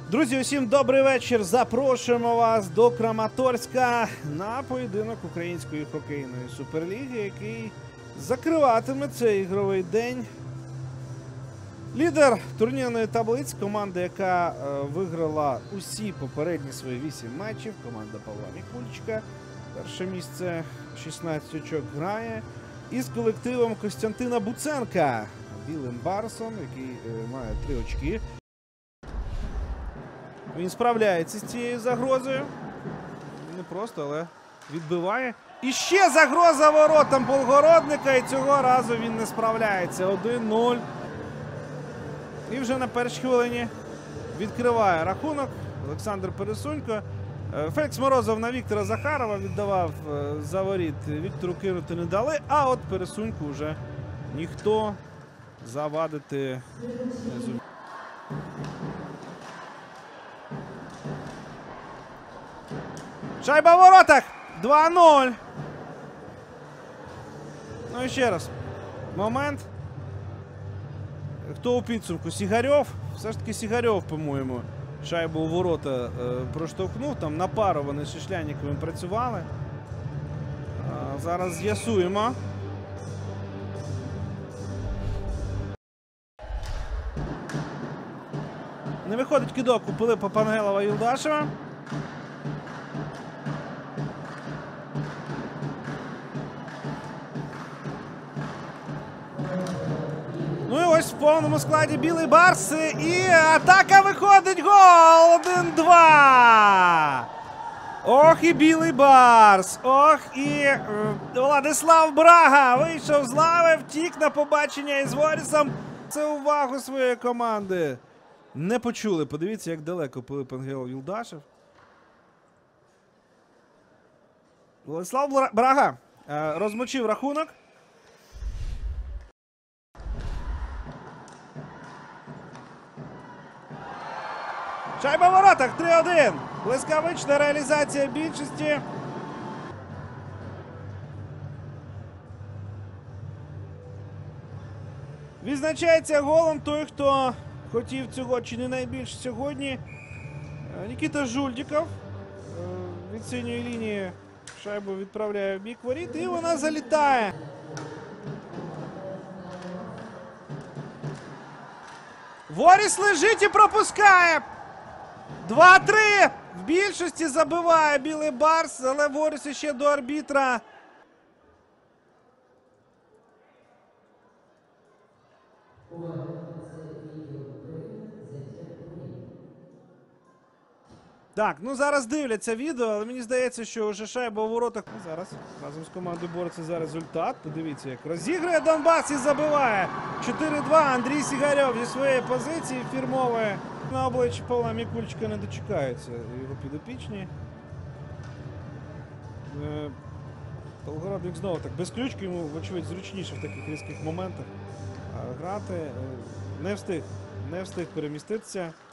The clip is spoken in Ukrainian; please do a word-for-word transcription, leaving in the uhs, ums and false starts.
Друзі, усім добрий вечір. Запрошуємо вас до Краматорська на поєдинок Української хокейної суперліги, який закриватиме цей ігровий день. Лідер турнірної таблиці, команда, яка е, виграла усі попередні свої вісім матчів, команда Павла Мікульчика. Перше місце, шістнадцять очок грає. Із колективом Костянтина Буценка, Білим Барсом, який е, має три очки. Він справляється з цією загрозою. Не просто, але відбиває. І ще загроза воротам Болгородника, і цього разу він не справляється. один нуль. І вже на першій хвилині відкриває рахунок Олександр Пересунько. Фелікс Морозов на Віктора Захарова віддавав за воріт. Віктору кинути не дали, а от Пересуньку вже ніхто завадити не зумів. Шайба в воротах! два нуль. Ну і ще раз. Момент. Хто у підсумку? Сігарьов? Все ж таки Сігарьов, по-моєму, шайбу у ворота е, проштовхнув. Там на пару вони з Шишляніковим працювали. А, зараз з'ясуємо. Не виходить кидок у Пилипа Пангелова-Юлдашева. Ну і ось в повному складі Білий Барс. І атака виходить. Гол! один два. Ох і Білий Барс. Ох і е, Владислав Брага вийшов з лави, втік на побачення із Ворісом. Це увагу своєї команди. Не почули. Подивіться, як далеко Пилип Пангелов-Юлдашев. Владислав Брага е, розмочив рахунок. Шайба в воротах, три один. Блискавична реалізація більшості. Відзначається голом той, хто хотів цього чи не найбільше сьогодні. Нікіта Жульдіков від синьої лінії шайбу відправляє в бік воріт і вона залітає. Воріс лежить і пропускає. два три. В більшості забиває Білий Барс, але Воріс ще до арбітра. Так, ну зараз дивляться відео, але мені здається, що вже шайба у воротах. Зараз разом з командою бореться за результат. Подивіться, як розігрує Донбас і забиває. чотири два. Андрій Сігарьов зі своєї позиції фірмової. На обличчі Павла Мікульчика не дочекаються його підопічні. Болгородник знову так без ключки, йому, вочевидь, зручніше в таких різких моментах грати. Не встиг, не встиг переміститися.